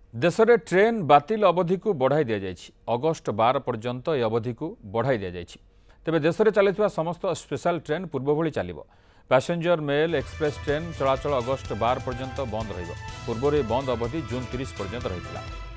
देश में ट्रेन बातिल अवधि को बढ़ाई दि जाएगी। अगस्ट 12 पर्यंत यह अवधि को बढ़ाई दि जाएगी। तेज देश में चलुवा समस्त स्पेशल ट्रेन पूर्व भली चलो। पैसेंजर मेल एक्सप्रेस ट्रेन चलाचल अगस्ट 12 पर्यंत बंद रही। पूर्व बंद अवधि जून 30 पर्यंत रही।